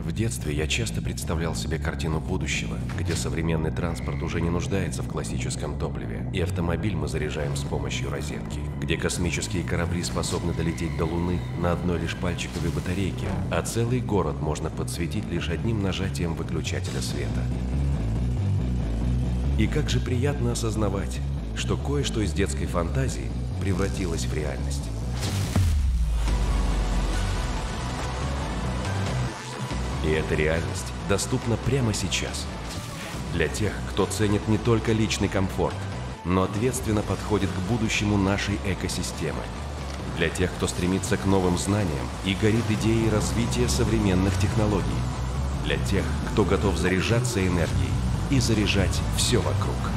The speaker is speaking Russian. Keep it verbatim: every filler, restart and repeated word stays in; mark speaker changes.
Speaker 1: В детстве я часто представлял себе картину будущего, где современный транспорт уже не нуждается в классическом топливе, и автомобиль мы заряжаем с помощью розетки, где космические корабли способны долететь до Луны на одной лишь пальчиковой батарейке, а целый город можно подсветить лишь одним нажатием выключателя света. И как же приятно осознавать, что кое-что из детской фантазии превратилось в реальность. И эта реальность доступна прямо сейчас. Для тех, кто ценит не только личный комфорт, но ответственно подходит к будущему нашей экосистемы. Для тех, кто стремится к новым знаниям и горит идеей развития современных технологий. Для тех, кто готов заряжаться энергией и заряжать все вокруг.